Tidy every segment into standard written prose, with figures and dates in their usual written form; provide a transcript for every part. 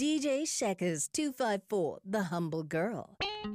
DJ Shekers 254, The Humble Girl.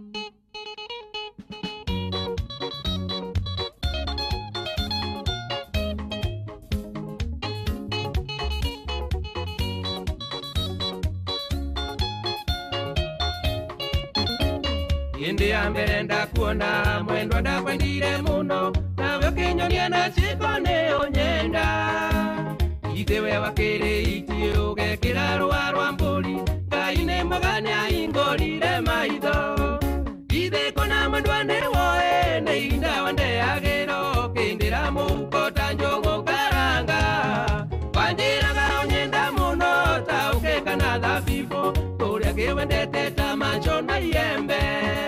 Indi ambere ndakuona mwendo ndakwendire muno nawe kinyonia na chikone onyenda itewe wakere itio gekira rwa mbuli kaine maganya ingolire maitho ide kona mandwane woe na inda wande agero kindira mukota njogo karanga pandira ga onyenda muno tauke kana dhabibo kuria gewendete tamacho na yembe.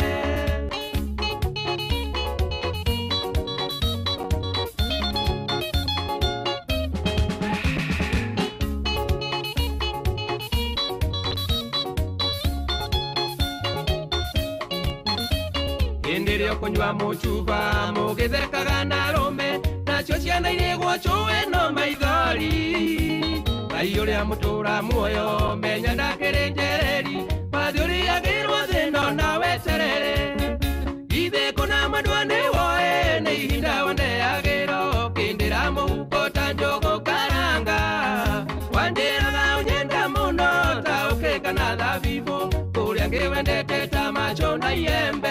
Indirio kunywa muchuba mugethekaga na rome nacio ciana iregwo chuwe no maithori aiuria mutura muoyo menya ndakirenjereri mathuri agirwo thino na weterere ithe kuna mandwane woe na ihinda wande agiro kindira muhuko tanjogo karanga wandiraga unyenda muno tauke kana dhabibu kuria ngewendete tamacho na yembe.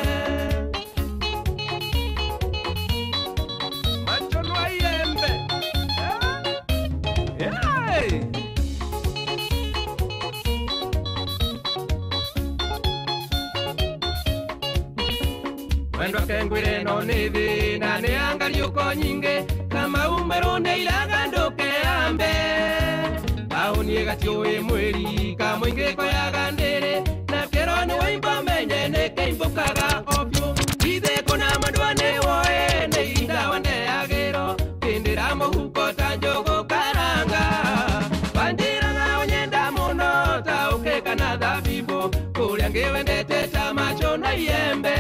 Wendo kengwire no nithi na ni angali uko nyinge kama umero ne ilaga ndoke ambe auni gatiwe mweri kama inge ko yaga ndere na kero ni waimba menye ne keimbukaga opyo ithe kona mandwane woe ne inda wande agero kindira muhuko tanjogo karanga bandira na onyenda muno tauke kana dhabibo kuria ngewendete tamacho na yembe.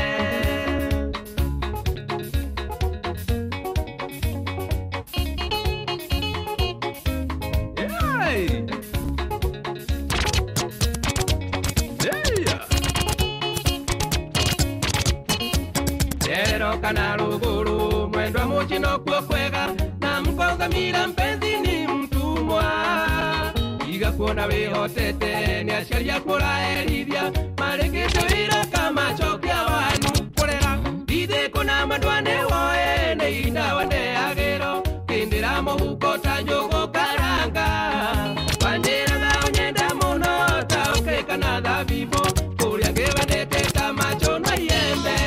Kana ruguru mwendo muchino kwega na mkonga mira mpenzi ni mtumwa iga kuona wihotete ni asharia kura erithia mareketo ira kama chokia wanu kurera ithe kuna mandwane woe na inda wande agero kindira muhuko tanjogo karanga bandira na onyenda muno tauke kana dhabibo kuria ngewendete tamacho na yembe.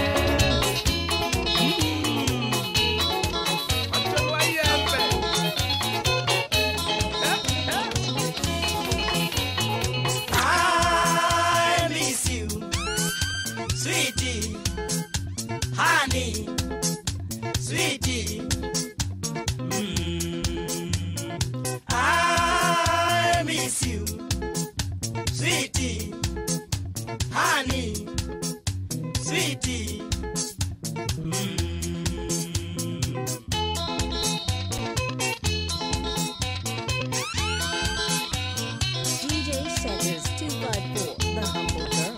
Sweetie, I miss you, sweetie, honey, sweetie. DJ Shekers 254, The Humble Girl.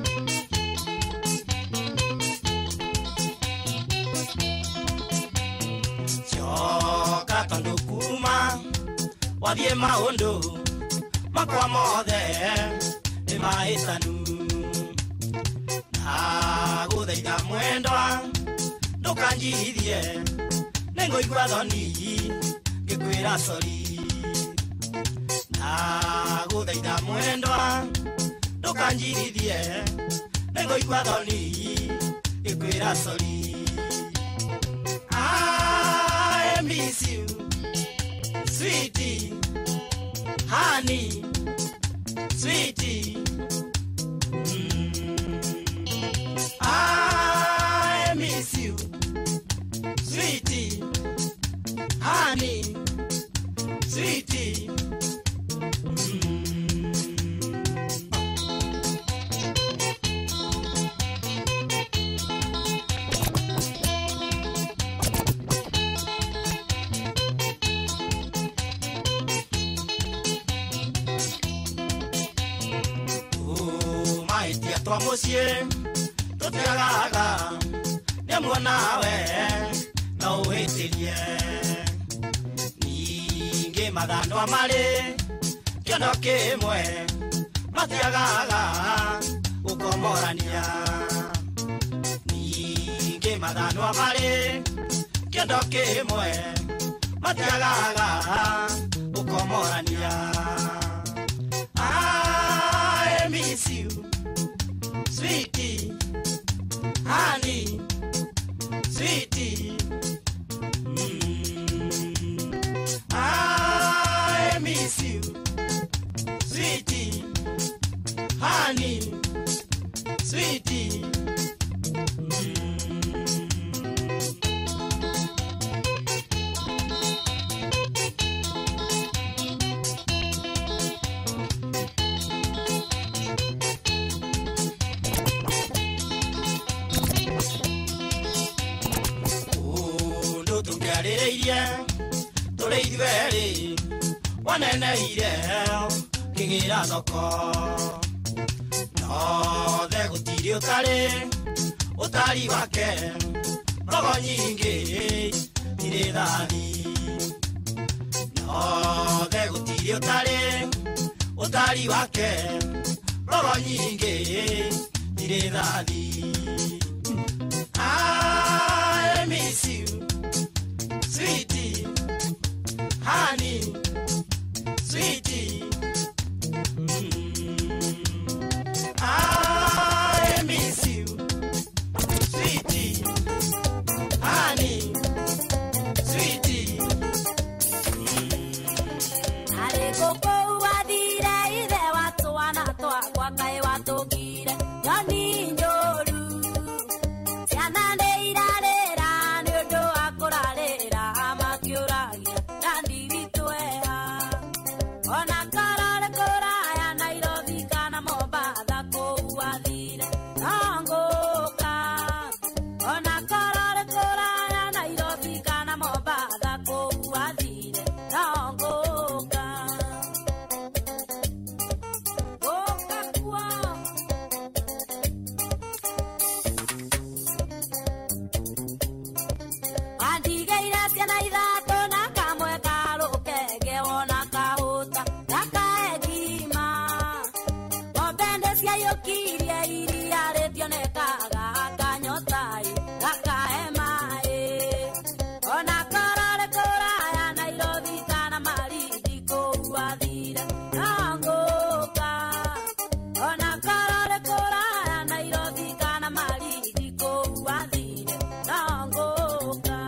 Wabie maondo makwa mothe ni maitanu na guthaitha mwendwa ndukanjirithie ninguigua thoni ngikwira sori na guthaitha mwendwa ndukanjirithie ninguigua thoni ngikwira sori. I miss you, sweetie, honey, sweetie. I miss you, sweetie, honey, sweetie. twa mucie tutiagaga nimuonawe no witirie ningi mathandwa mari kiondo kimwe matiagaga gukomorania ningi mathandwa mari kiondo kimwe matiagaga gukomorania. I miss you, sweetie, honey, sweetie. I miss you, sweetie, honey, sweetie. Tore idweri wanene ire kigira thoko no the gutiri utari wake rogo nyingi ire thani no the gutiri utari wake rogo nyingi ire thani. I miss you, sweetie, honey, sweetie. I miss you, sweetie, honey, sweetie. Ale koko wadira ide watu wanatoa kwa kai watu kire yani njoru sianande irarera nyodo akorarera amakiuragia kandi bitwea ona karare koraya Nairobi kana Mombasa ko wadire angoka ona karare koraya Nairobi kana Mombasa ko wadire angoka oka kwa andigeira ciana ithatũ na kamwe karũkenge wona kahũta na kaegima ng'ombe ciayũkirie iria rĩtionekaga kanyotai gakae maĩ ona karare kũraya Nairobi kana Malindi kũu wathire na ngũka ona karare kũraya Nairobi kana Malindi kũu wathire na ngũka.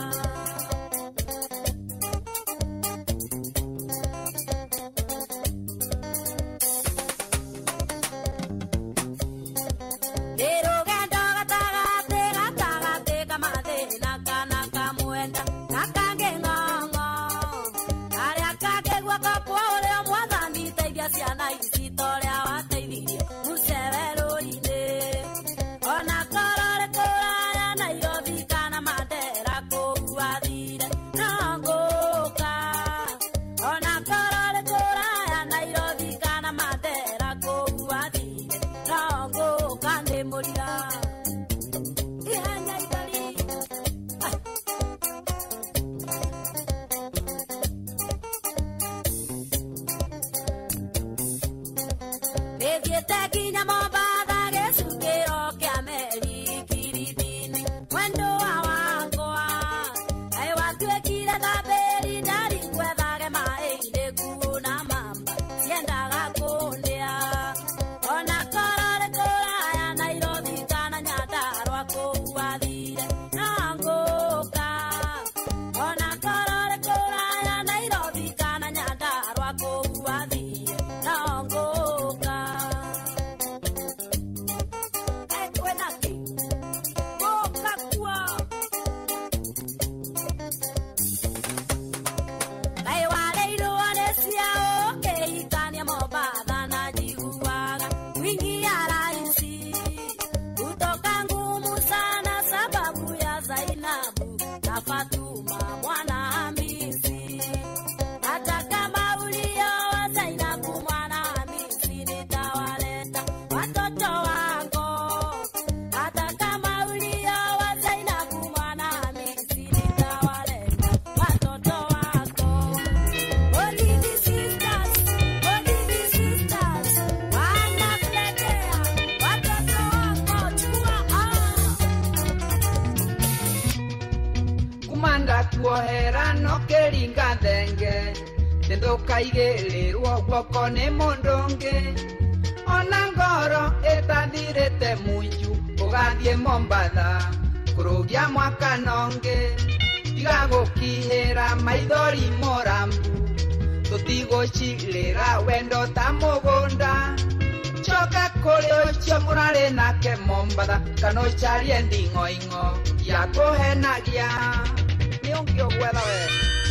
Rũgendo gatagatĩ kamathĩna kana kamwenda na kangĩ ng'ong'o karĩa kangĩ guoko kwa ũrĩo Mwathani teithia ciana ici ta ũrĩa wateithirie Mucere rũĩ-inĩ ona korore kũraya Nairobi kana Mandera kũu wathire no ngũka ona korore kũraya Nairobi kana Mandera kũu wathire no ngũka nĩ mũrira ihenya itari Ethiete kinya Mombasa gĩcukĩro kĩa meri Kiribini mwendo wa wakwa ai watuĩkire thambĩri ndari gwethage maĩ-inĩ kuona mamba ciendaga kũndĩa ona korore kũraya Nairobi kana Nyandarua kũu wathire no ngũka ona korore kũraya Nairobi kana Nyandarua kũu wathire no ngũka. tuohera no keringa thenge ndũkaigĩrĩrwo guoko nĩ mũndũ ũngĩ ona ngoro ĩtathirĩte munju ũgathiĩ Mombatha kũrũgia mwaka nongĩ tiga gũkihĩra maithori Morambu tũtigũcirĩra wendo ta mũgũnda choka kũrĩ ũcio mũrarĩ nake Mombatha kana ũcarie nding'oing'o ya kũhenagia nĩ ũngĩ ũgwetha we.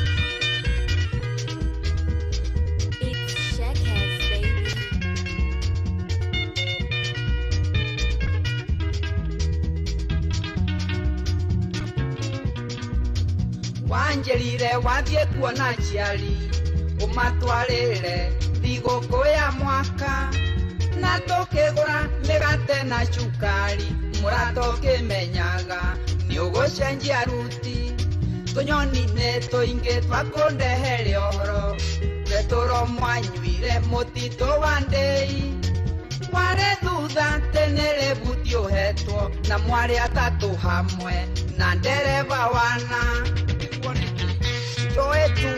Wanjerire wathiĩ kuona aciari ũmatwarĩre thigũkũ ya mwaka na tũkĩgũra mĩgate na cukari mũrata ũkĩmenyaga nĩ ũgũcenjia ruti tũnyoni nĩ tũingĩ twakũndehere ũhoro retũro mwanyuire mũtitũ wa ndĩi warĩ thutha tenere buti ũhetwo na mwarĩ atatũ hamwe na ndereba wana Joetu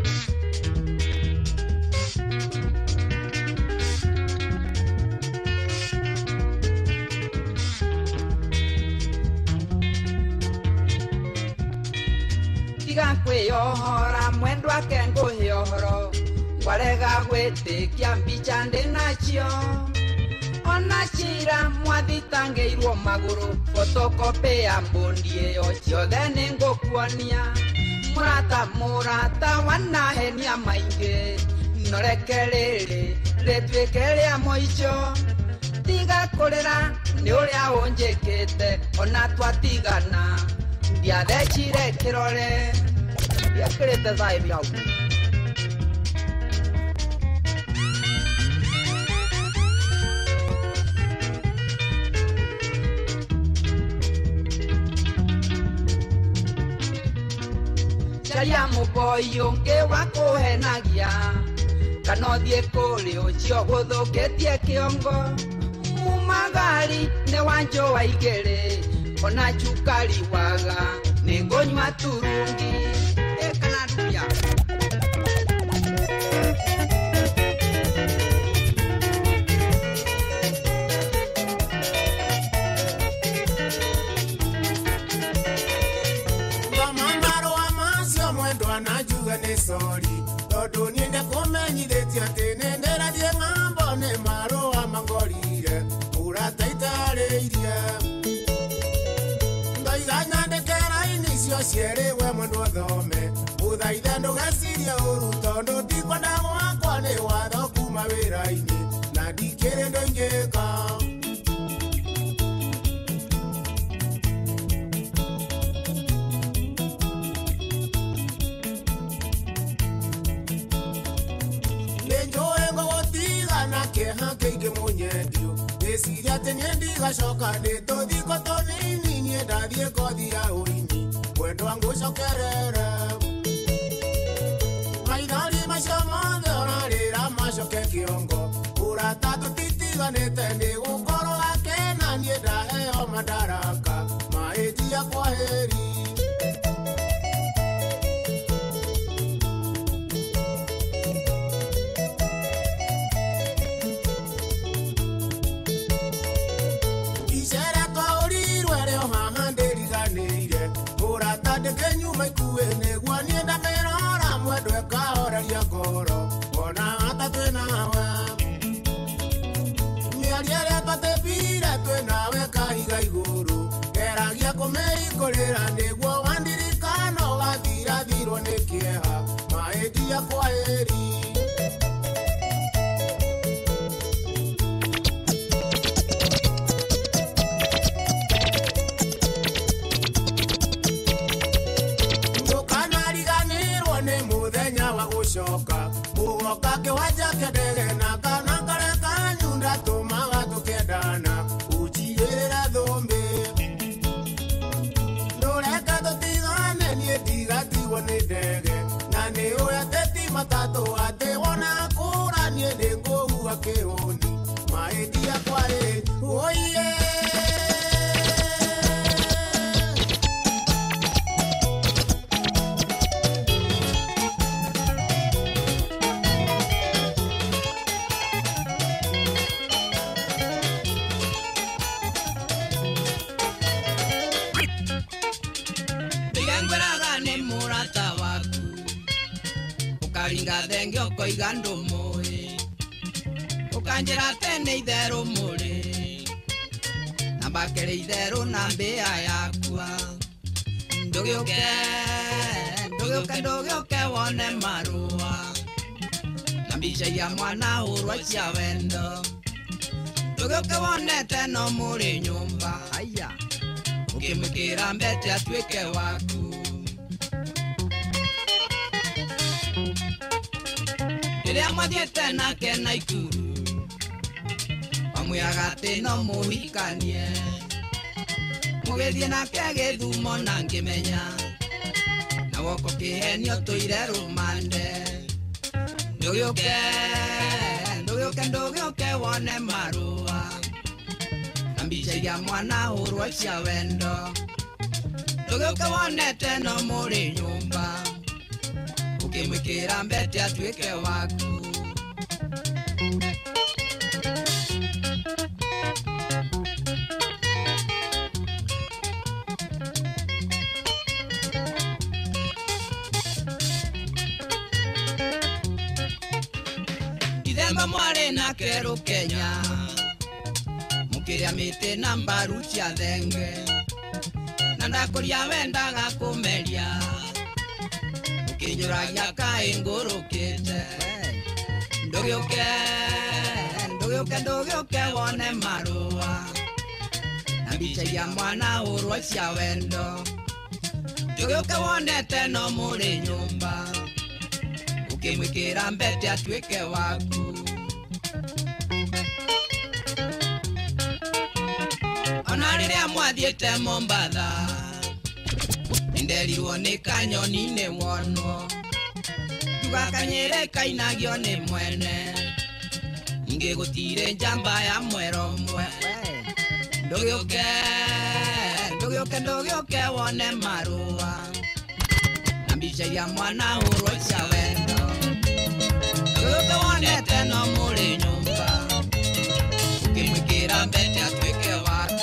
tiga kwĩyohora mwendwa ke ngũhĩohoro warega gwĩtĩkia mbica ndĩ nacio ona cira mwathitangĩirwo magũrũ photocopy ya mbũndi ĩyo ciothe nĩ ngũkuonia mũrata wanahenia maingĩ noreke rĩrĩ rĩtuĩke rĩa mũico tiga kũrĩra nĩ ũrĩa ũnjĩkĩte ona twatigana ndiathecire kĩrore ndiakĩrĩte thaibi hau caria mũboi ũngĩ wa kũhenagia kana ũthiĩ kũrĩ ũcio gũthũkĩtie kĩongo mumagari nĩ wanjũa igĩrĩ ona cukari waga nĩ ngũnyua turungi kana nduya Sorry, tondũ niĩ ndĩkũmenyithĩtie atĩ nĩndĩrathiĩ ng'ambo nĩ marũa mangorire ũrata itarĩirie ngaiga nyandĩke raini icio cierĩ we mũndũ ũthome ũthaithe ndũgecirie ũru tondũ ndikwenda gwakwa nĩ watho kuma wĩra-inĩ na ndikĩrĩ ndũ ingĩka Nĩciria atĩ niĩ ndigacoka ndĩtũthiko tũnini niĩ ndathiĩ kothi ya ũini kwendwa ngũcokerere maithori macio mothe ũrarĩra macoke kĩongo ũrata tũtitiganĩte nĩ gũkorwo akena niĩ ndaheo madaraka mahĩtia kwaheri Ukaringa thenge ukoiga ndumui Ukanjira tene itherũ mũrĩ Na mbakĩrĩ itherũ na mbĩa yakua Ndũgĩũke wone marũa Na mbica iria mwana hũrwa cia wendo Ndũgĩũke wonete no mũrĩ nyũmba Ũkĩmwĩkĩra mbete atuĩke waku Rĩrĩa mwathiĩte nake Naikuru Wamwĩraga atĩ no mũhikanie Mũgĩthiĩ nake Gĩthumo na ngĩmenya Na woko kĩhenio tũire rũmande Ndũgĩũke wone marũa Na mbica iria mwana hũrwa cia wendo Ndũgĩũke wonete no mũrĩ nyũmba Ũkĩmwĩkĩra mbete atuĩke waku Ithemba mwarĩ nake Rũkenya Mũkĩrĩa mĩtĩ na mbaru cia thenge Na ndakũria wendaga kũmeria Ũkĩnyũragia kaĩ ngũrũkĩte Ndũgĩũke wone marũa Na mbica iria mwana hũrwa cia wendo Ndũgĩũke wonete no mũrĩ nyũmba Ũkĩmwĩkĩra mbete atuĩke waku Ona rĩrĩa mwathiĩte Mombatha Nĩnderirwo nĩ kanyoni nĩ wonwo Njuga kanyĩrĩ kainagio nĩ mwene Ningĩ gũtirĩ njamba ya mwero mwe Ndũgĩũke wone marũa Na mbica iria mwana hũrwa cia wendo Ndũgĩũke wonete no mũrĩ nyũmba Ũkĩmwĩkĩra mbete atuĩke waku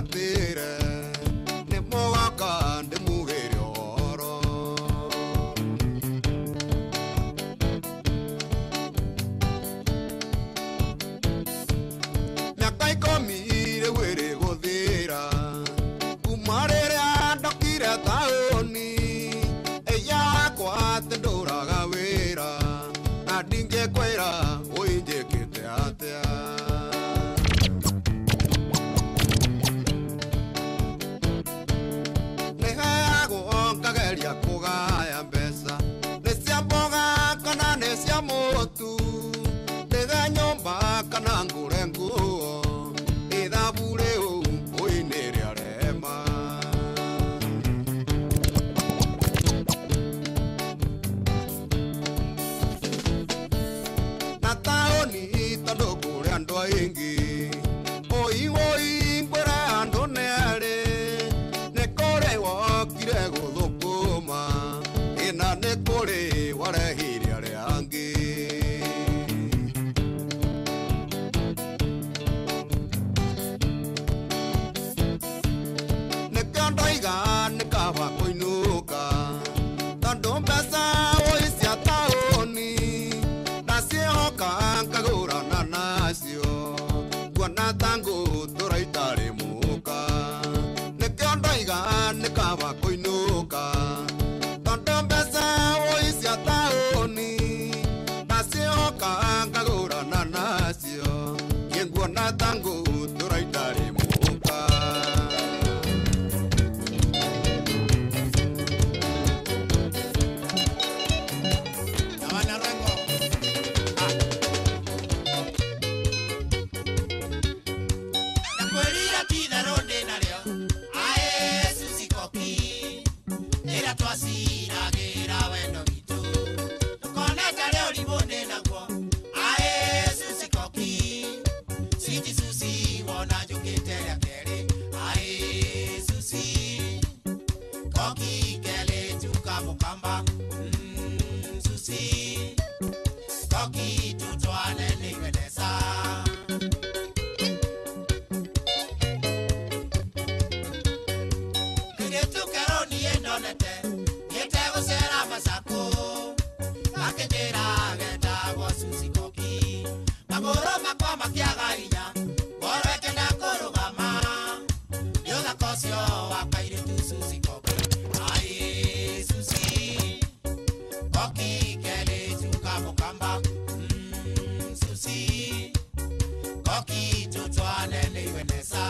gatire ne moga de mujer oro na kai komire were godira umarere andokira taoni eya kwa tendora gawera na dinge kwera oinje kete atea ya koga ya besa nesia boga kana nesia motu nega nyomba kana ngurengu ida buleo oinere arema nataoni tando kure ando ingi oi mbora ando neare nekore wa kirego na ne kore wara hiri are ange ne kandaiga ne kawa koinuka tando pesa oisia taoni nasi hoka kagura na nasio guana tango toraitare muka ne kandaiga ne kawa koinuka kagura na nasio yengu na tango turaitare muka nawana rango na kwelira tida ronde na leo ae susikoki era twasira gira wendo gitu tukoneta leo libonde na kwa Susi, wana jukite ya kere. Ae Susi, koki kele tuka mukamba. Susi, koki tutoane niwedesa. Kige tukero ni endonete, niete usera masako. Kakejera geta wa Susi koki. Magoro makwa makiaga inya. Wakaire tu Susi koki. Ae Susi, koki kele tuka mukamba. Susi, koki tutoane niwedesa.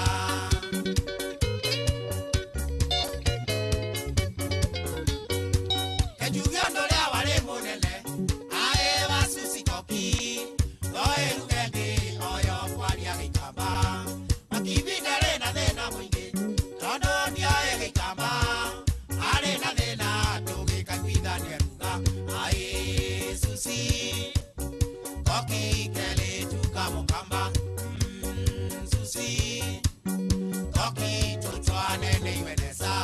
Kejugiondo lea wale monele. Ae wa Susi koki. Oe lugende oyo kwani ya gikamba. Makibindele na dena mwingi. Todo dia egikamba are na dena toge kakwida neruga ae Susi koki kele tuka mukamba Susi koki tutwane niwedesa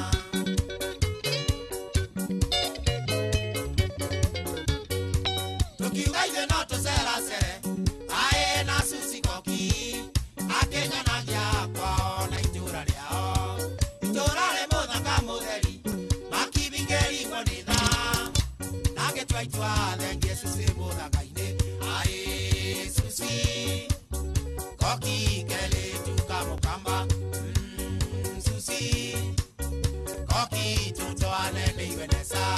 tukiwa iwe noto sera sere ae na Susi koki akenya na gia kwao na itura liao Torare moda kamodeli, makibingeri moneda. Nage twaitwa lengi Susi moda kaine. Ae Susi, koki kele tuka mukamba. Susi, koki tutoane niwedesa.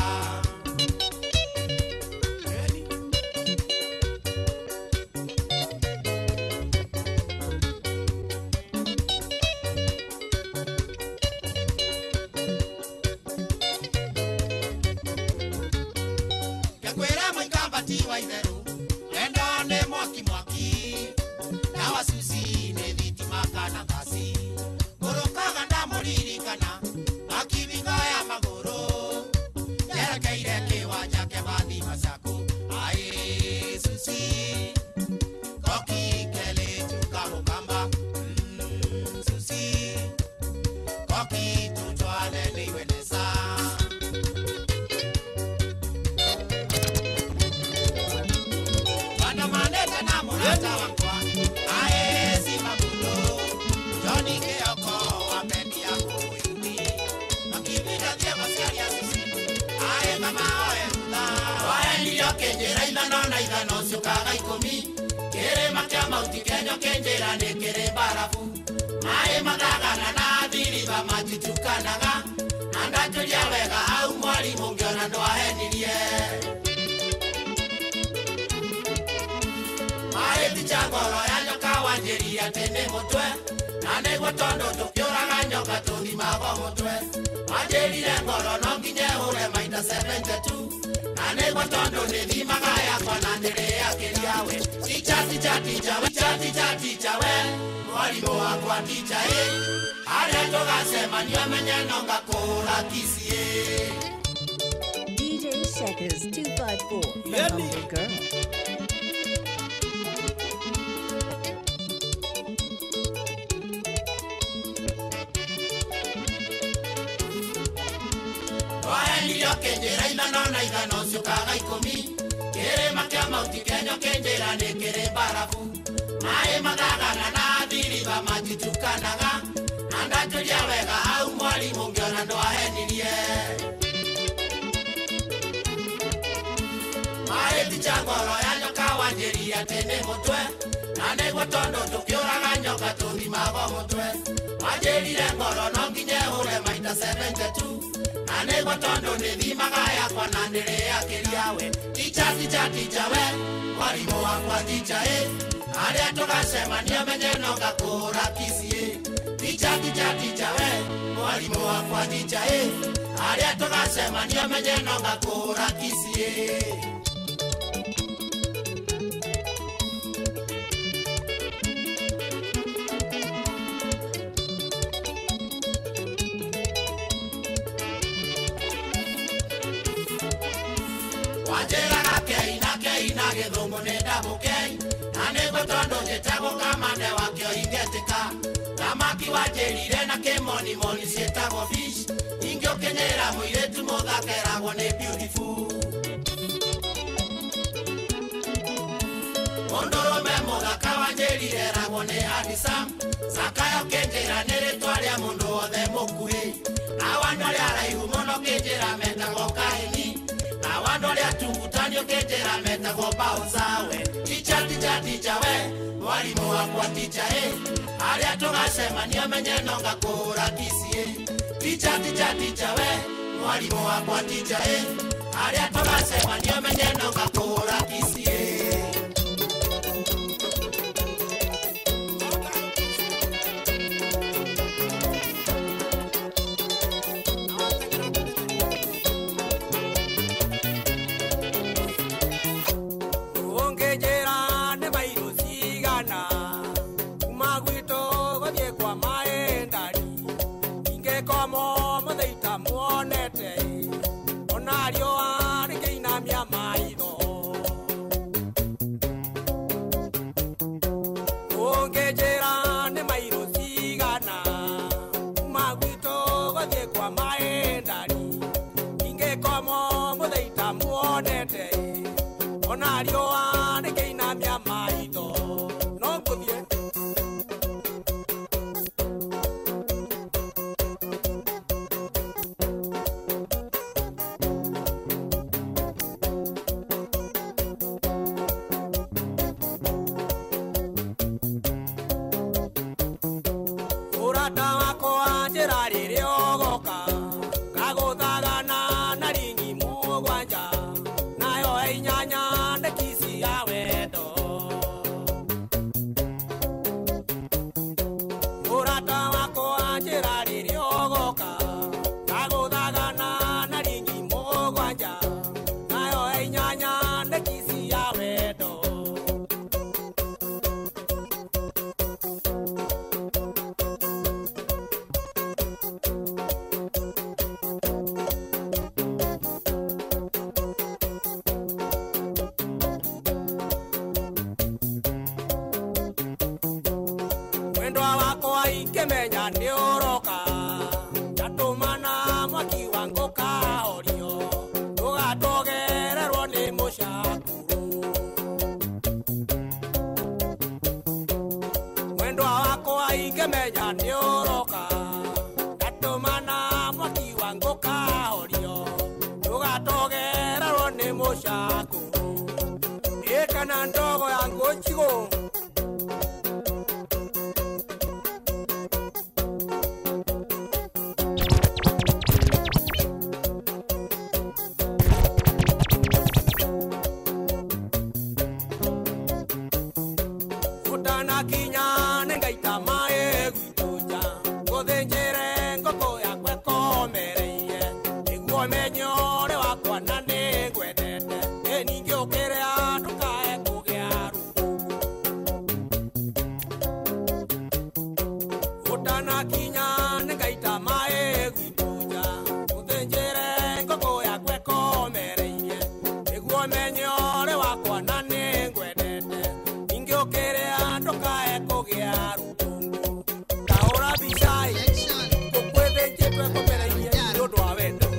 Tiwa itheru, endo ne mwaki mwaki. Dawa Susi ne kenjera nekere barafu Mae magagana na diriba majitukanaga Nanda tulia wega au mwari mungiona ndo ahenirie Mae tichangoro ya nyoka wanjeria tene mutwe Nane gotondo tukiuraga nyoka tuthimago mutwe Wanjerire ngoro no nginye ure maita 72 Nane gotondo nithimaga yakwa na ndere yakiriawe Ticha we Mwalimu wakwa ticha Aria tugasema niamenye nonga kura kisie DJ Shekers 254, the humble girl. Waenilio kenjera inanona igano sukaga ikomi Kere makia mauti kenyo kenjera nekere barafu Mae magagana na diriba majitukanaga Nanda tulia wega au mwali mungiona ndo ahenirie Mae tichangoro ya nyoka wanjeria tene mutwe Nane gotondo tukiuraga nyoka tuthimago mutwe Wanjerire ngoro no nginye ure maita 72 Nane gotondo nithimaga yakwa na ndere yakiriawe Ticha we Mwalimu wakwa ticha Aria tugasema niamenye nonga kura kisie Ticha we Mwalimu wakwa ticha Aria tugasema niamenye nonga kura kisie Wanjera keina githumu ni ndabukei Nane gotondo njetago kamande wakio ingetika Tamaki wanjerire na kimoni moni sietago fish Ingyo kenyera muiretu muthakerago ni beautiful Mondorume muthaka wanjerire rago ni handisam Zakayo kenjera niritwa ria mundu wothe mukuhi Na wandoria araihu muno kenjera metago kahini Na wandoria tungutanio kenjera metago baunzawe Ticha we Mwalimu wakwa ticha Aria tugasema niamenye nonga kura kisie Ticha we Mwalimu wakwa ticha Aria tugasema niamenye nonga kura kisie kinya nengaita mae gwituja guthinjire ngoko yakwe komereire niguo menyore wakwa na ningwendete ningi ukire andu kae kugia utana kinya nengaita mae gwituja guthinjire ngoko yakwe komereire niguo menyore wakwa na ningwendete ningi ukire andu kae kugia rutungu kaura bishai kukwethe jetwe komereire ndu wa wendo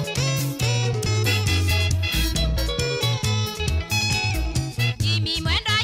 Jimmy Mwenda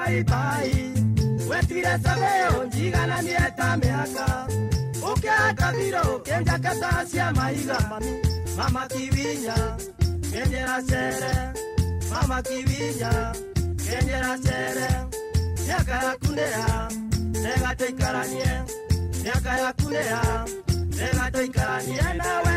bye bye wetire sabeo njigana nieta miaka ukiaka viro kenja katasia maiga mami mama kivinya kenjera sere mama kivinya kenjera sere miaka ya kunea nega toikaranie miaka ya kunea nega toikaranie nawe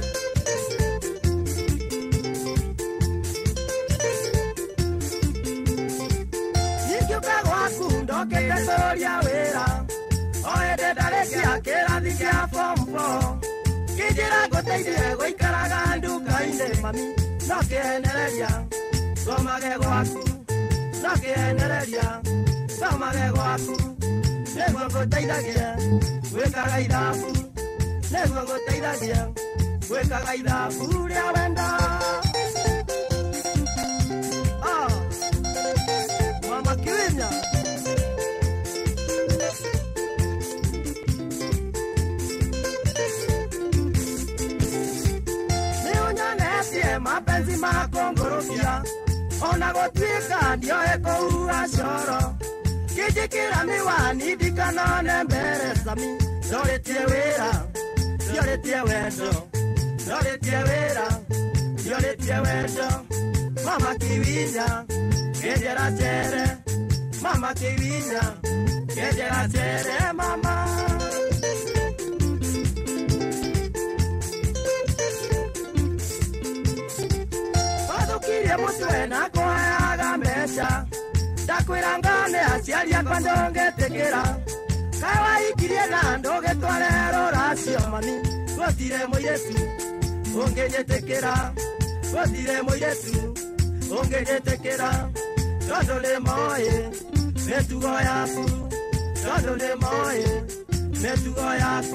Kete soria wera oede darekia kerathi kia form 4 kijira goteithie goikaraga nduka-inĩ mami no kĩenereria thomage gwaku no kĩenereria thomage gwaku nĩguo ngũteithagie gwĩkaga ithabu nĩguo ngũteithagie gwĩkaga ithabu rĩa wenda mama Kiwinya mapenzi makongorofia ona gotwika ndioe kouga coro kijikira miwani ndikanone mbere sami ndoretie wira ndioretie wendo ndoretie wira ndioretie wendo mama Kiwinya kenjera chere mama Kiwinya kenjera chere mama Kirie mutwe na kuheaga mbeca ndakwĩra ngane aciari akwa ndũngĩtĩkĩra kaĩ waikirie na ndũgĩtware rũracio mami gũtirĩ mũirĩtu ũngĩnyĩtĩkĩra gũtirĩ mũirĩtu ũngĩnyĩtĩkĩra tondũ nĩmoĩ mĩtugo yaku tondũ nĩmoĩ mĩtugo yaku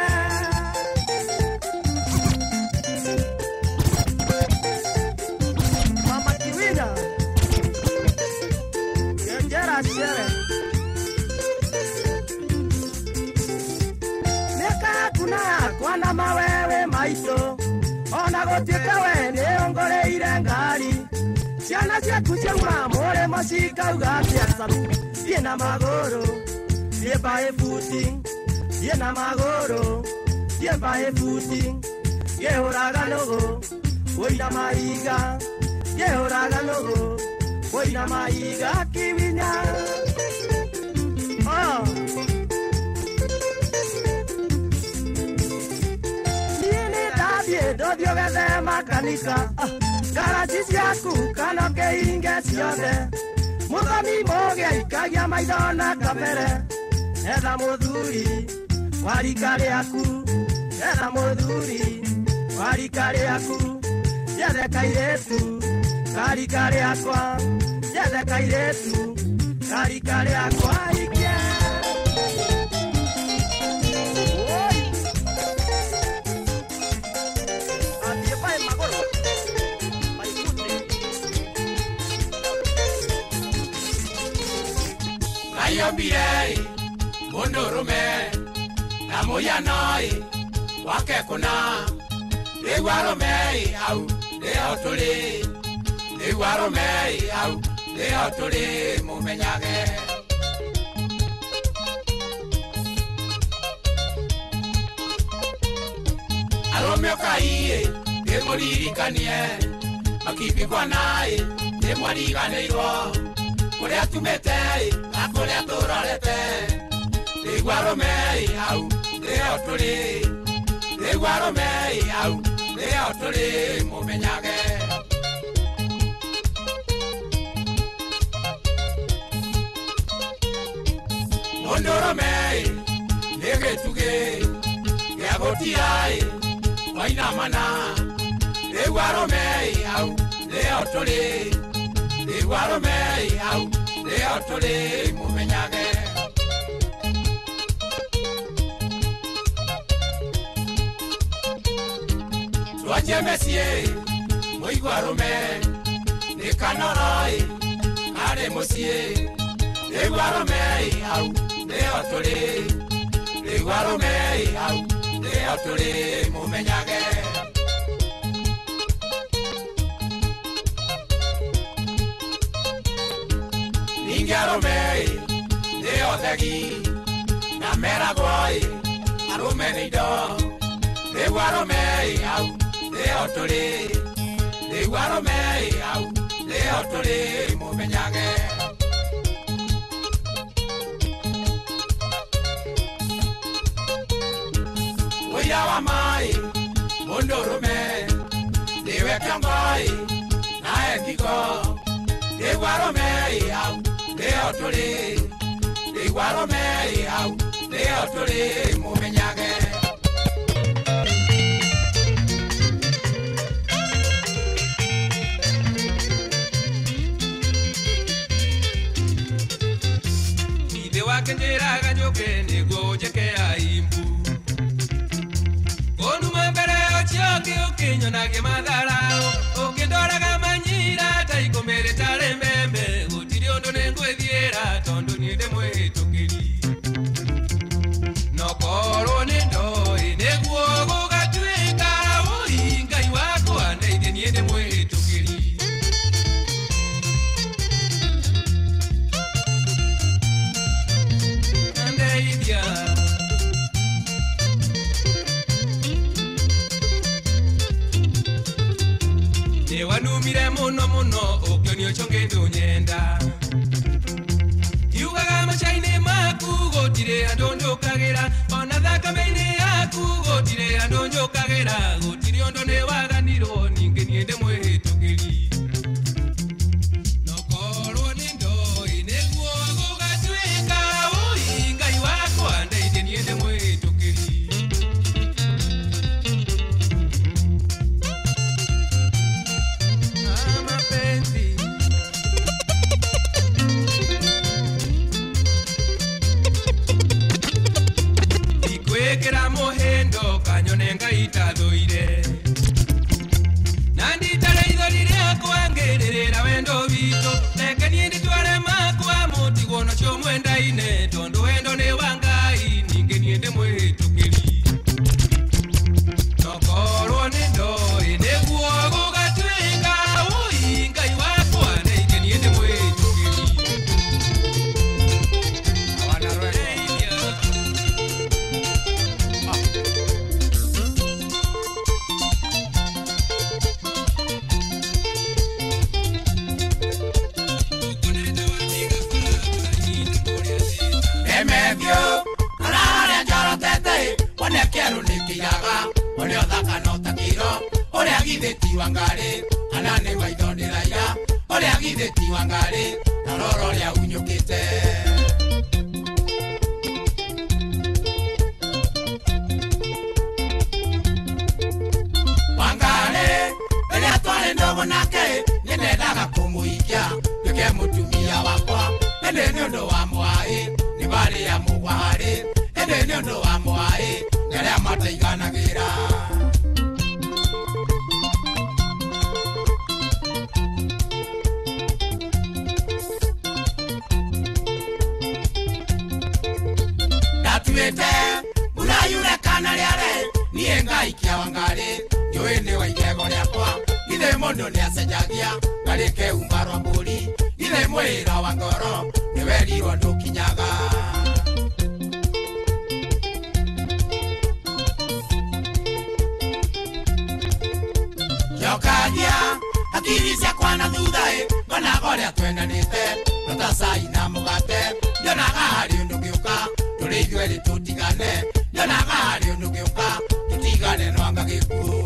Neka kuna kwana mawewe maito ona gotwika we nĩ ongoreire ngari ciana ciaku ciauma mũrĩmo cikauga atĩa sami thiĩ na magũrũ thiĩ mbaĩ buti thiĩ na magũrũ thiĩ mbaĩ buti ngĩhũraga nũgũ wũira mahiga ngĩhũraga nũgũ wũira mahiga Kiwinya ndothio gethe makanika karaci ciaku kanoke iringe ciothe mũthoni mũgĩ aikagia maitho na kabere etha mũthuri wa rika rĩaku etha mũthuri wa rika rĩaku jethe kairĩtu ka rika rĩakwa jethe kairĩtu ka rika rĩakwa ikie Ayobirei mundurume na muyanoi wake kuna Lewaromei au leotuli Lewaromei au leotuli mumenyage Aromeo kaiye Lemoririkanie Makipigwa nae Lemwariganeirwo Kurea tumetei na kurea turorete Lewaromei au leotuli Lewaromei au leotuli mumenyage Mondoromei legetuge Geagotiai Wainamana Lewaromei au leotuli Lewaromei au leotuli mumenyage Wajemesie Moiguarome Nekanoroi Are mosie Lewaromei au leotuli Lewaromei au leotuli mumenyage Ingiaromei, the Othegi, Nameragoi, Aromenido, the Waromei out, the Otoli, the Waromei out, the Otoli, Movenyage. We are my Mondorome, the Wekambai, Naekiko. They were me out, they are to live. They were me out, they are to live. Movenyage. Ide wakendera gajoke nego jeke aimbu. Onu mambere ochioke okinyo nage madharao. Okendora gamanyira taiko mere tare meme. Utiri ondo nengo ediera tondo niende mwetukiri. Nokoro nendo inegu ogo gatuika. Oinga iwako ane niende mwetukiri. Ande idia. Wanumire muno muno okionio chongendo nyenda Yugaga machaine maku gotire andonjo kagera Ona thaka meine yaku gotire andonjo kagera Gotire ondo ne waganiro ninge niende mwetukiri Nokoro nindo inegu ogo gatuika Oinga iwako ande niende mwetukiri Ikwekera mohendo kanyonenga itadoire Nandi tare idolire akwangerera wendo bito Leke niende tware makwa moti gono chomwenda ine Tondo wendo ne wangai ninge niende mwetukiri Nokoro nendo inegu ogo gatuika Oinga iwako ane niende mwetukiri Awana roe Emebio, arare jaro tete, one kero nikiyaga, one odaka no takiro, one agide tiwangare, anane maidoni raya, one agide tiwangare, naroro ya unyukite. Wangare, ele atwale ndogo nake, nene daga kumuikia, yuke mutumia wakwa, ene nyondo wa mwai. Nibari ya muwari, ene nyondo wa mwai, nere amata iganagira. Datuete, unayure kanariare, nienga ikia wangari, yoene wa ikego liakwa, ide mondo ni asejagia, galike umbaro mbuli, ide mwira wangoro, niweli rondo kinyaga. Yokagia, akiri cia kwana thuthae, ngona goria twendanite, notasai na mugate, nyonaga hari undu giuka, turi ithueri tutigane, nyonaga hari undu giuka, tutigane no anga gikuo.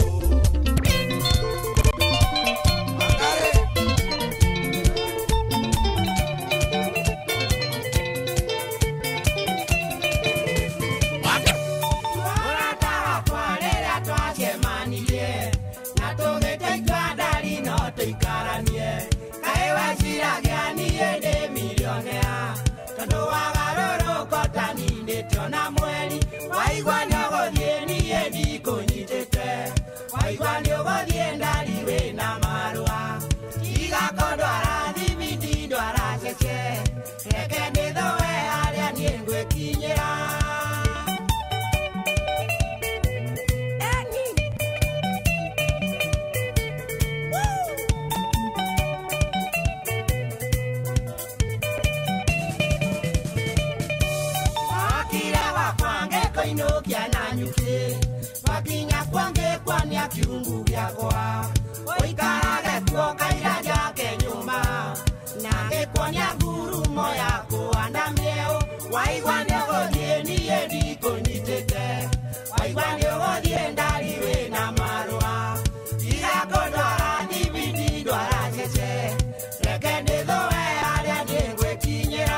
kia na nyuki wakinya kwange kwani akiungu giakwa oikarage kuo kaira jake nyuma nange kwanya ngurumo yako anda mieo waigwa nĩũgũthiĩ niĩ ndikũnyitĩte waigwa nĩũgũthiĩ ndariwe na marũa igakũndwara thibindi ndwara cece reke ndĩthũe harĩa ndĩgwĩkinyĩra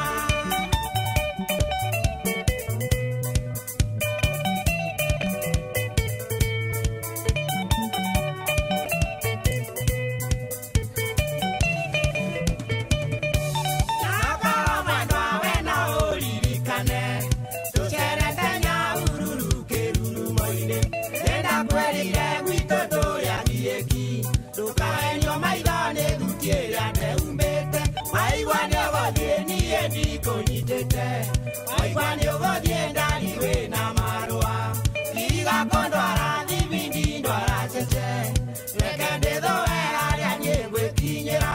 waigwa nĩũgũthiĩ ndariwe na marũa igakũndwara thibindi ndwara cece reke ndĩthũe harĩa ndĩgwĩkinyĩra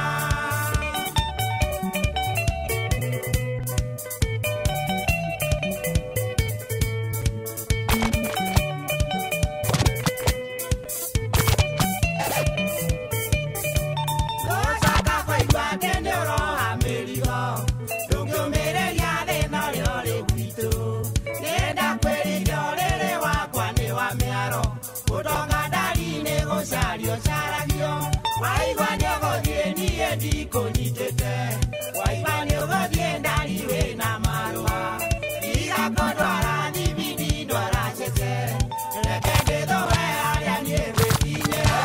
gũcoka kũigua atĩ nĩũroha mĩrigo ndũngĩũmĩrĩria thĩna ũrĩa ũrĩ gwitũ nĩenda kwĩrithia ũrĩrĩ wakwa nĩ wa mĩaro gũtonga ndari nĩ gũcario caragio waigua nĩũgũthiĩ niĩ ndikũnyitĩte waigua nĩũgũthiĩ ndariwe na marũa igakũndwara thibindi ndwara cece reke ndĩthũe harĩa niĩ ngwĩkinyĩra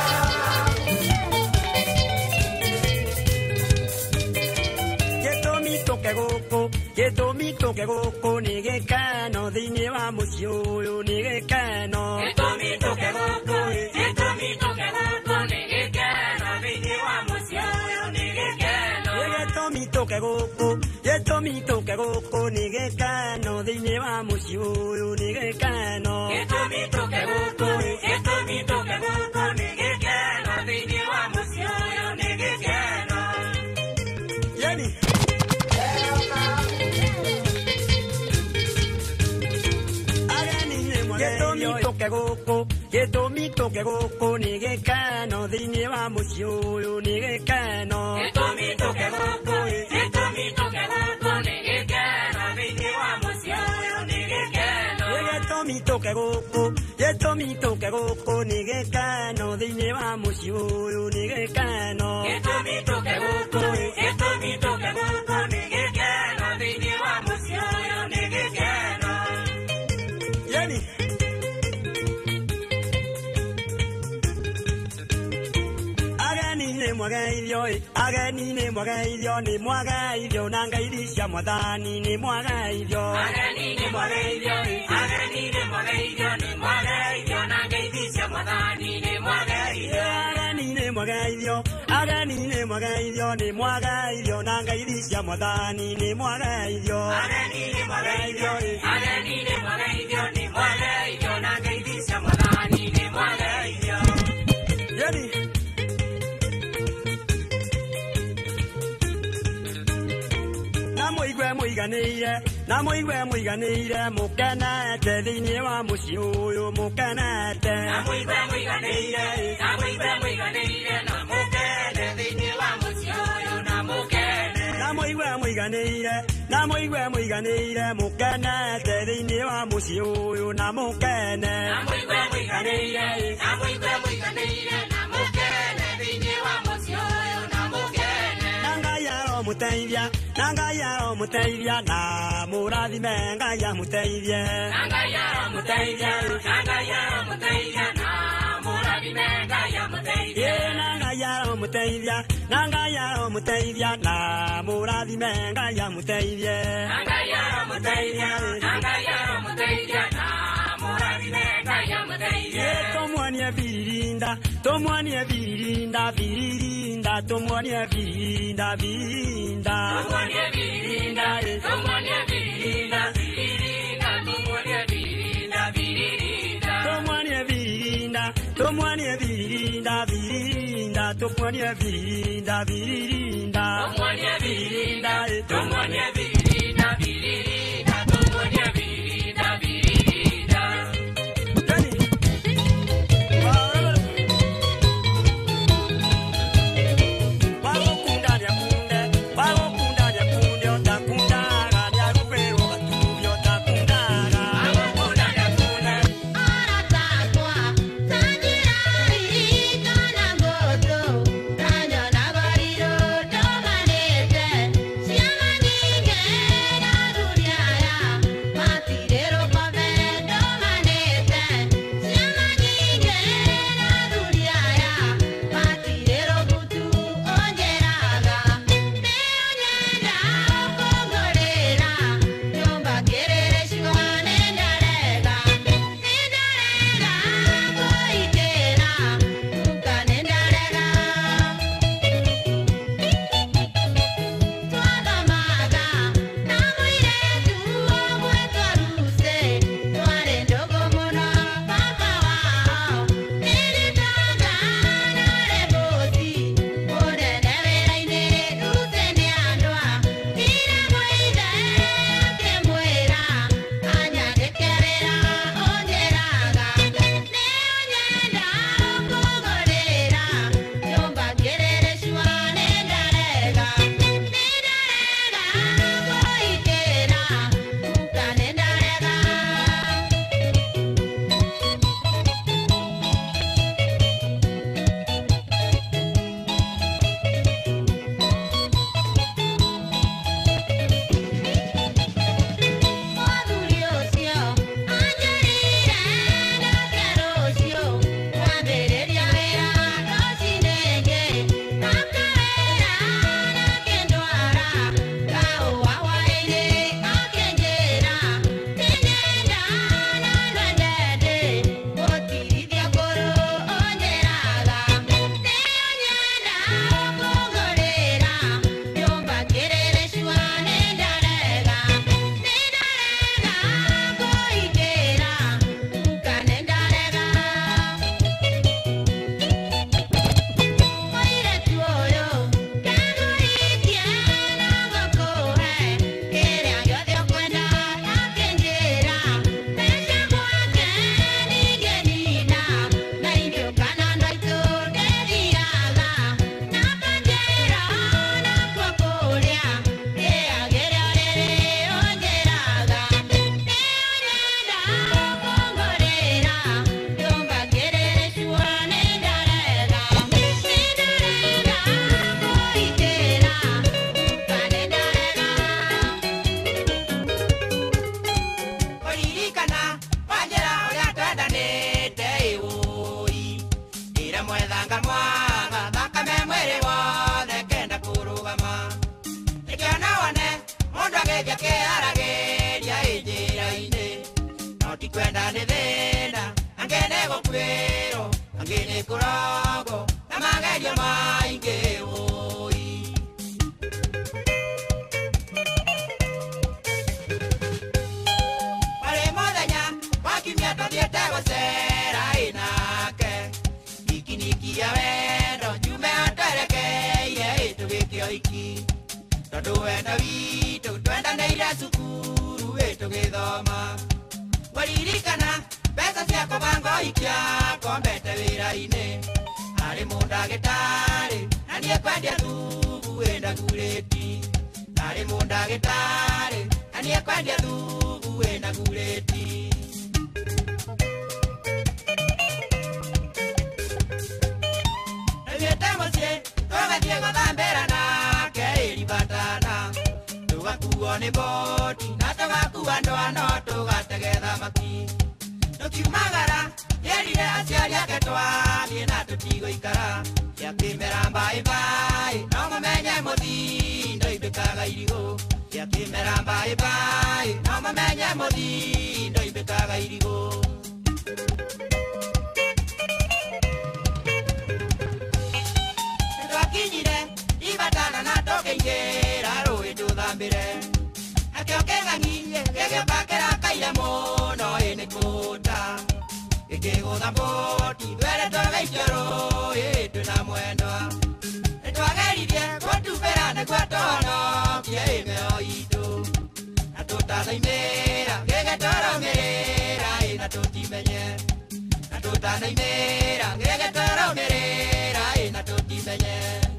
gĩtũmi tũke gũkũ nĩ gĩkeno thĩinĩ wa mũciĩ ũyũ nĩ gĩkeno Gĩtũmi tũke gũkũ nĩ gĩkeno thĩinĩ wa mũciĩ ũyũ nĩ gĩkeno gĩtũmi tũke gũkũ nĩ gĩkeno thĩinĩ wa mũciĩ ũyũ nĩ gĩkeno Gĩtũmi tũke gũkũ nĩ gĩkeno thĩinĩ wa mũciĩ ũyũ nĩ gĩkeno yani gĩtũmi tũke gũkũ nĩ gĩkeno thĩinĩ wa mũciĩ ũyũ nĩ gĩkeno Gĩtũmi tũke gũkũ nĩ gĩkeno thĩinĩ wa mũciĩ ũyũ nĩ gĩkeno gĩtũmi tũke gũkũ nĩ gĩkeno thĩinĩ wa mũciĩ ũyũ nĩ gĩkeno Gĩtũmi tũke gũkũ nĩ gĩkeno thĩinĩ wa mũciĩ ũyũ nĩ gĩkeno yani ageni nĩ mwageirio na ngairi cia mwathani nĩ mwageirio ageni nĩ mwageirio na ngairi cia mwathani nĩ mwageirio ageni nĩ mwageirio na ngairi cia mwathani nĩ mwageirio ageni nĩ mwageirio na ngairi cia mwathani nĩ mwageirio yani na mũigwe mũiganĩire mũkenete thĩinĩ wa mũciĩ ũyũ mũkenete na mũigwe mũiganĩire na mũkene thĩinĩ wa mũciĩ ũyũ na mũkene na mũigwe mũiganĩire mũkenete thĩinĩ wa mũciĩ ũyũ na mũkene na mũigwe mũiganĩire na mũkene thĩinĩ wa mũciĩ ũyũ na mũkene na Ngai aromũteithia na mũrathime Ngai amũteithie na Ngai aromũteithia na mũrathime Ngai amũteithie na Ngai aromũteithia na mũrathime Ngai amũteithie na Ngai aromũteithia na mũrathime Ngai amũteithie tũmuonie biririnda tũmuonie biririnda tũmuonie biririnda nĩ thĩna angĩ nĩ gũkuĩrwo angĩ nĩ kũrogwo na magerio maingĩ ũi marĩ mũthenya wa kiumia tũthiĩte gũcera inake ikiniki ya wendo njume atwerekeire tũgĩke ũhiki tondũ wendo witũ twendanĩire cukuru tũgĩthoma waririkana mbeca cia kũbanga ũhiki akombete wĩra-inĩ arĩ mũndagĩtarĩ na niĩ kwendia thubu wĩnda ngurĩti arĩ mũndagĩtarĩ na niĩ kwendia thubu wĩnda ngurĩti Nĩthiĩte mũciĩ tũgathiĩ gũthambĩra nake iribatana tũgakuo nĩ boti na tũgakua ndwano tũgatege thamaki tũkiumagara nĩerire aciari ake twathiĩ na tũtigũikara gĩakĩmera mbaĩmbaĩ no mũmenye mũthindo imbĩkaga irigũ gĩakĩmera mbaĩmbaĩ no mũmenye mũthindo imbĩkaga irigũ nĩtwakinyire ibatana na tũkĩingĩra rũĩ tũthambĩre nakĩo kĩng'ang'ie gĩgĩũka kĩrakaire mũno nĩ kũũta gĩkĩgũtha mbũti twere tũgĩikio rũĩ twĩna mwendwa nĩtwageririe gũtumbĩra nĩguo tũhonokie ĩmeo itũ na tũtanaimĩra gĩgĩtũrũmĩrĩra na tũtimenye na tũtanaimĩra gĩgĩtũrũmĩrĩra na tũtimenye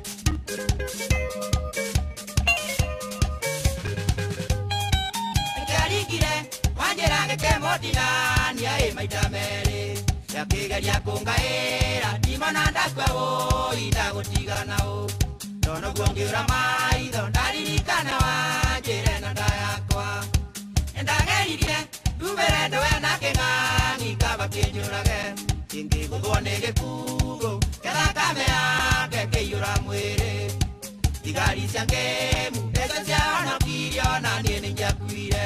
nĩkĩaringire wanjĩra gĩkĩmũtinania maita merĩ gĩakĩgeria kũngaĩra ndimona ndakua wũi ndagũtigana ũ ndonoguo ngĩũra maitho ndaririkana wanjĩre na nda yakwa nĩndageririe ndumĩre ndũwe na kĩng'ang'i kaba kĩnjũrage kĩngĩgũthwo nĩ gĩkugo gĩthakame yake kĩiyũra mwĩrĩ thigari cia ngĩmu nĩcio ciahonokirio na niĩ nĩnjakuire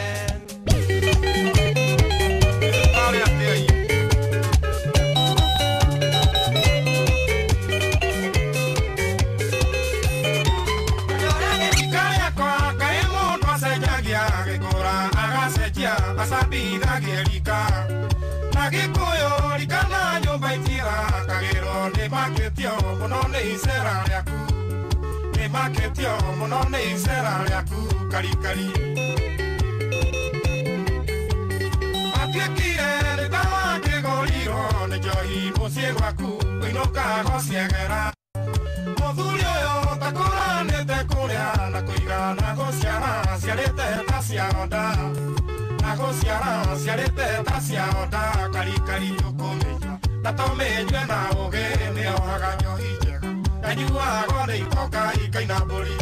Asabithagia na gĩkũyũ rikana nyũmba itira kagĩrwo nĩ makĩtio mũno nĩ icera rĩaku nĩ makĩtio mũno nĩ icera rĩaku karikari matiĩkire nĩ tawa kĩgũrirwo nĩ njohi mũciĩ gwaku kũinũka gũciegera mũthuri ũyũ takũranĩte kũrĩa na kũiga na gũciara ciarĩte ta ciaronda Nagociara ciarĩte ta ciaronda karikari ũkũmenya na tũmenyue na ũgĩ nĩohaga njohi njega nyanyuago nĩ itoka ikaina mbũri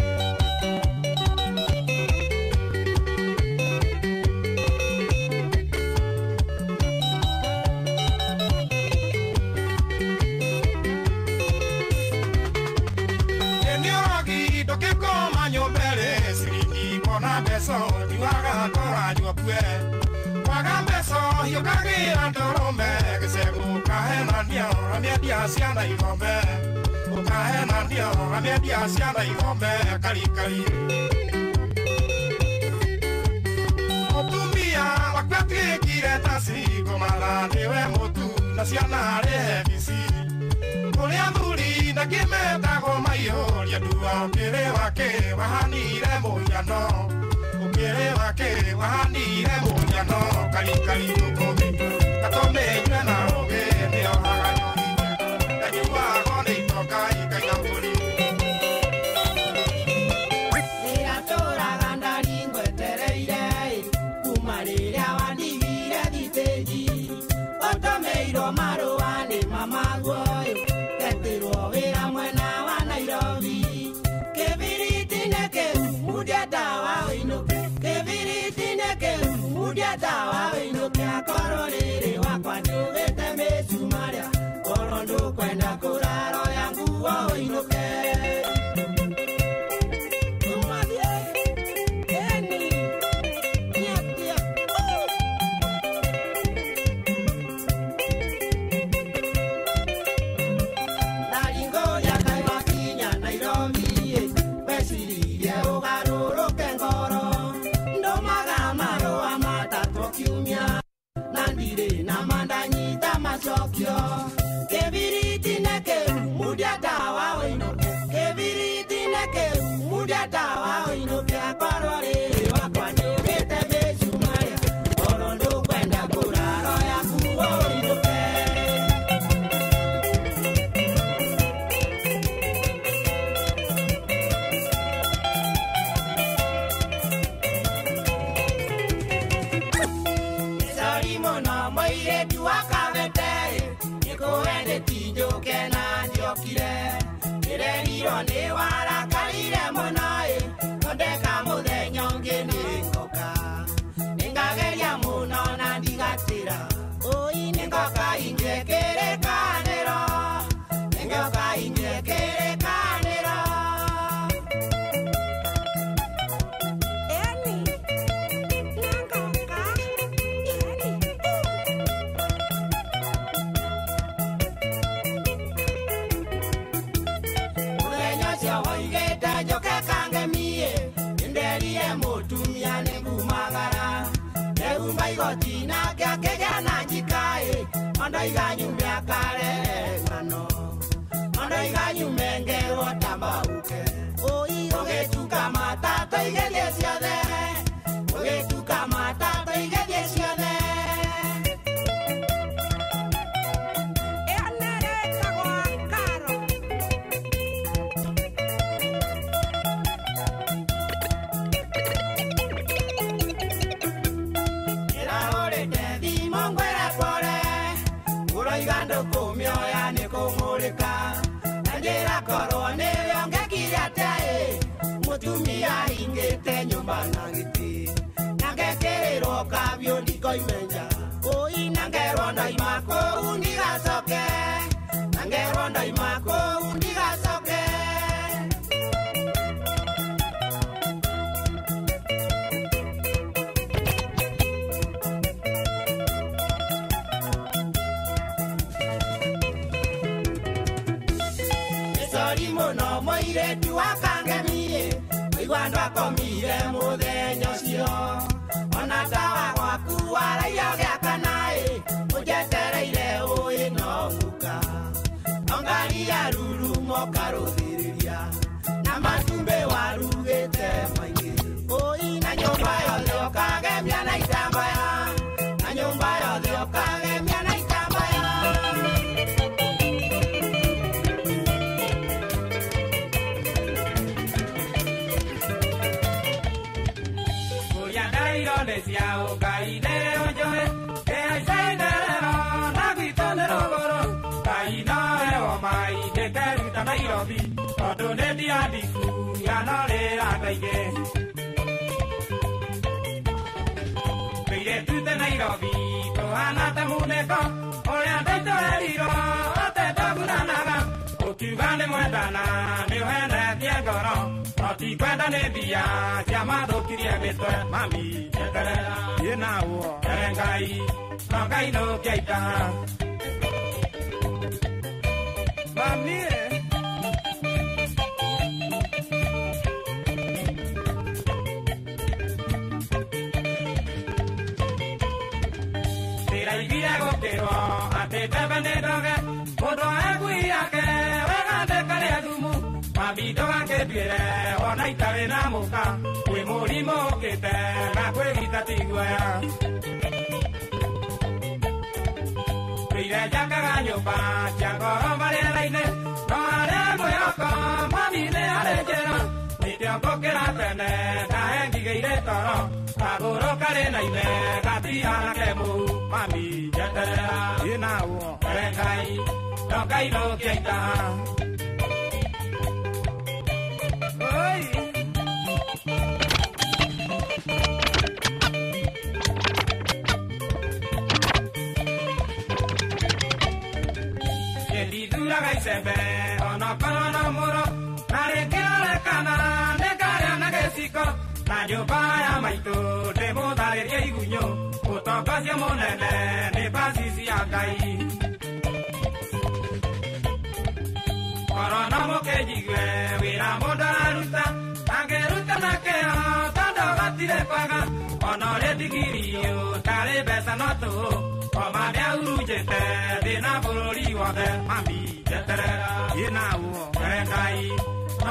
eniogi ndũkĩkoma nyũmbere ciringi mbona mbeco njuaga tũranyua kue kwaga mbeco hiũkagĩra ndũrũme gĩcegũ ũkahenania amĩendia ciana igombe ũkahenania amĩendia ciana igombe karikari mũtumia wakwatiĩkire taci kũmatha nĩwe mũtu na ciana rĩhe bici kũrĩa thuri na kĩmetagwo maihũria ndua ũkĩrĩ wake wahanire mũhiano ũkĩrĩ wake wahanire mũhiano karikari ũkũmenya na tũmenyue na ũgĩ nĩohaga njohi njega na nyuago nĩ itoka ikaina mbũri nĩratũraga ndari ngwetereire kuma rĩrĩa wandigire thitĩnji ũtũmĩirwo marũa nĩ mamaguo getĩrwo wĩra mwena wa Nairobi kĩbiriti-inĩ kĩu mundia ndawa wĩinũke kĩbiriti-inĩ kĩu mundia ndawa wĩinũke akorwo rĩrĩ wakwa ndũgĩte mĩcumarĩa korwo ndũkwenda kũraroya nguo wĩinũke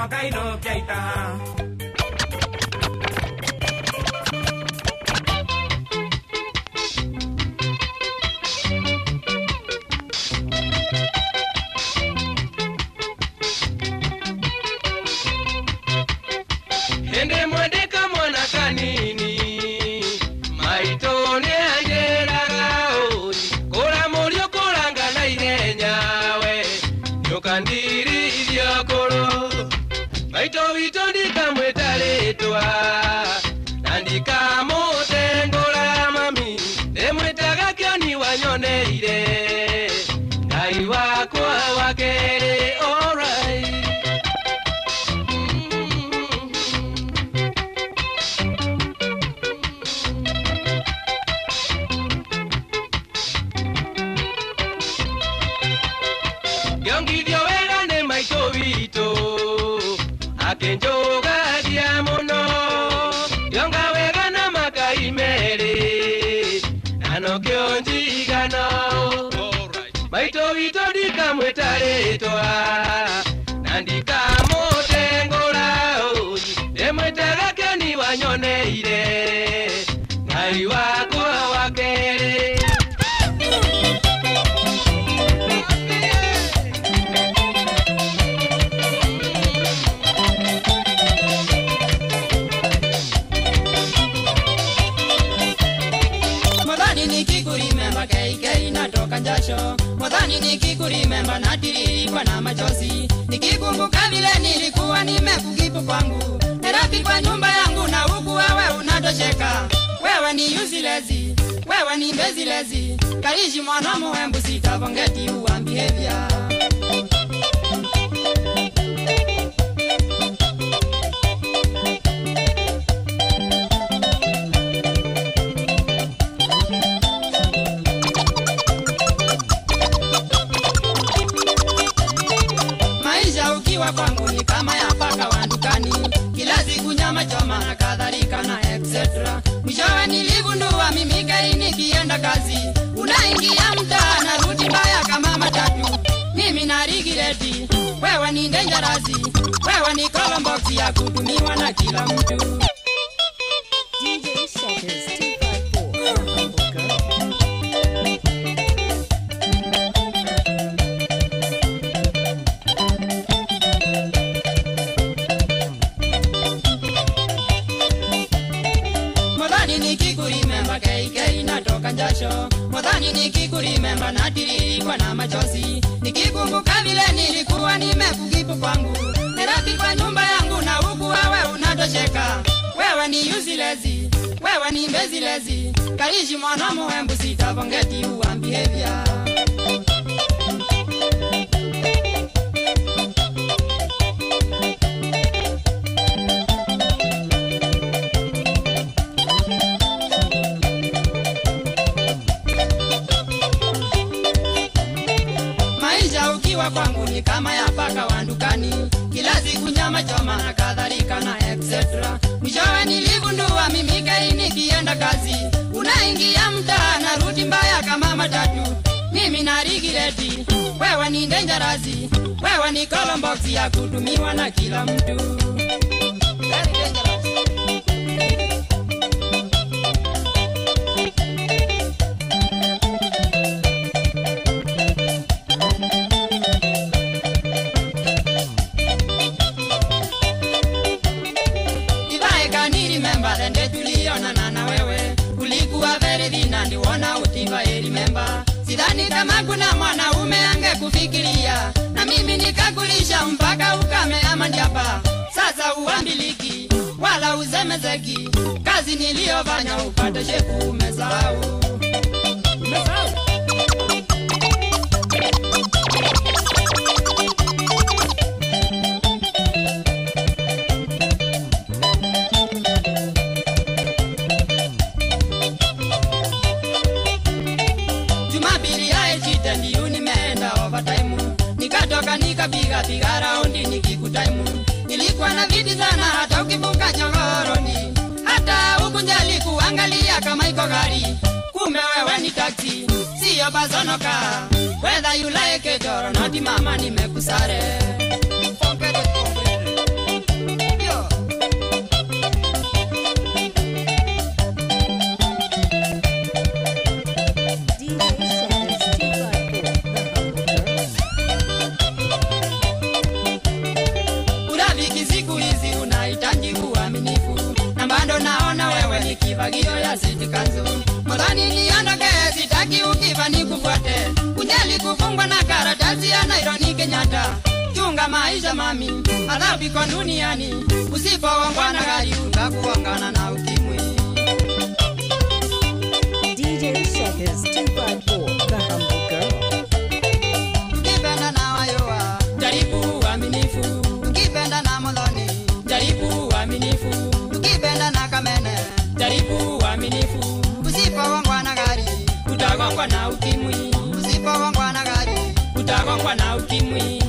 no kaino kaita. Ende mwandeka mwana kanini maitone anjeraga oi kora morio koranga na irenya we yokandiri idiokoro maito vitondika mwetaletwa nandika motengora mami emwetaga kyoni wanyoneire ngai wakwa wakere alright. Yongidio wega ne maito vito akenjoga diamono yonga wega na makaimere nano kyonji gano maito vito dika mwetaletwa nandika motengora oji emwetaga kyoni wanyoneire ngai wakwa wakere. Modhani nikikurimemba natiririkwa na machozi nikikumbuka vile nilikuwa nimekukipu kwangu Nairobi kwa nyumba yangu na huku wewe unatosheka. Wewe ni useless, wewe ni mbezilezi. Kalishi mwana muhembu sitavongeti uambihevya. Kwangu ni kama ya paka wa dukani, kila siku nyama choma na kadhalika na etc. Mwishowe niligundua mimi kai nikienda kazi, unaingia mtaa na rudi mbaya kama matatu. Mimi na rigireti, wewe ni dangerous, wewe ni kolomboksi ya kutumiwa na kila mtu. DJ Setters 254, Humble Girl. Modhani nikikurimemba natiririkwa na machozi nikikumbuka vile nilikuwa nimekukipu kwangu Nairobi kwa nyumba yangu na huku wewe unatosheka. Wewe ni useless, wewe ni mbezilezi. Kalishi mwana muhembu sitavongeti uambihevya. Kwangu ni kama ya paka wa dukani, kila siku nyama choma na kadhalika na etc. Mwishowe niligundua mimi kai nikienda kazi, unaingia mtaa na rudi mbaya kama matatu. Mimi na rigireti, wewe ni dangerous, wewe ni kolomboksi ya kutumiwa na kila mtu. Very dangerous. Sidhani kama kuna mwanaume angekufikiria na mimi nikakulisha mpaka ukame ama njapa. Sasa uambiliki wala uzemezeki, kazi niliyofanya upate sheku umesahau. Nikapiga piga raundi nikikutaimu. Nilikuwa na viti sana hata ukivuka chogoroni, hata ukunjali kuangalia kama iko gari. Kumbe wewe ni taxi, siyo bazonoka. Whether you like it or not, mama nimekusare. sivunji uaminifu, na bado naona wewe ni kibagio ya City Council. Mwadhani niondoke, sitaki ukifa nikufuate, kujali kufungwa na karatasi ya Nairobi Kenyatta. Chunga maisha mami, adhabu iko duniani, usipoongwa na gari utakuongana na ukimwi. DJ Shekers 254, the humble girl. Ukipenda na wayoa, jaribu uaminifu. Ukipenda na Muthoni, jaribu uaminifu. Ukipenda na Kamene, jaribu uaminifu. Usipowangwa na gari, utagongwa na ukimwi. Usipowangwa na gari, utagongwa na ukimwi.